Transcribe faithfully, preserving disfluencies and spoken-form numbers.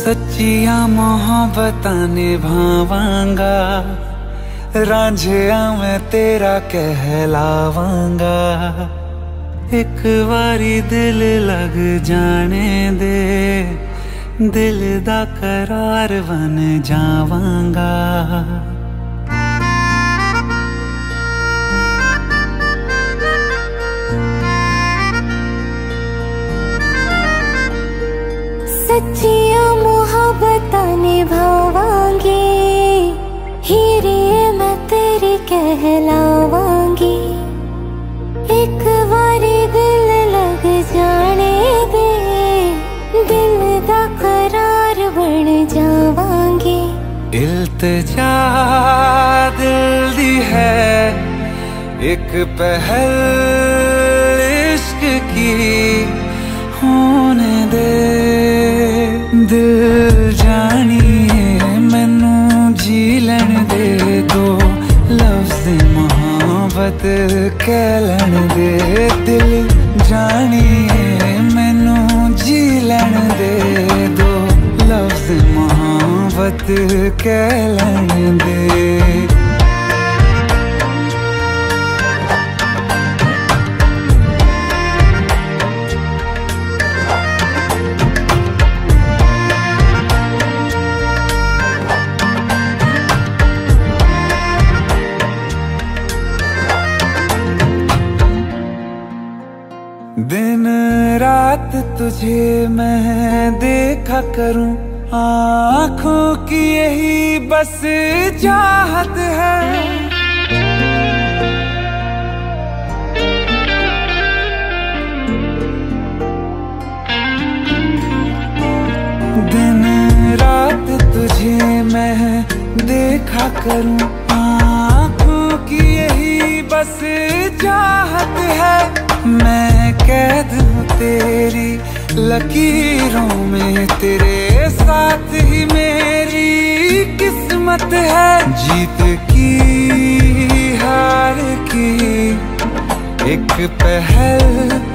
सच्चियां मोहब्बतां निभावांगा, रांझिया मैं तेरा कहलावांगा। एक बारी दिल लग जाने दे, दिल दा करार बन जावांगा। सच्चियां मोहब्बतां निभावांगी, हीरे मैं तेरी कहलावांगी। एक बारी दिल लग जाने दे, दिल दा करार बन जावांगी। इल्तिजा दिल दी है एक पहल इश्क की, होने दे दिल जानिए मैनू जी लैन दे। दो लफ्ज़ मोहब्बत कह लैन दे, दिल जानिए मैनू जी लैन दे। दो लफ्ज़ मोहब्बत कह लैन दे। दिन रात तुझे मैं देखा करूं, आँखों की यही बस चाहत है। दिन रात तुझे मैं देखा करूं, आँखों की यही बस चाहत है। मैं कैद हूँ तेरी लकीरों में, तेरे साथ ही मेरी किस्मत है। जीत की हार की एक पहल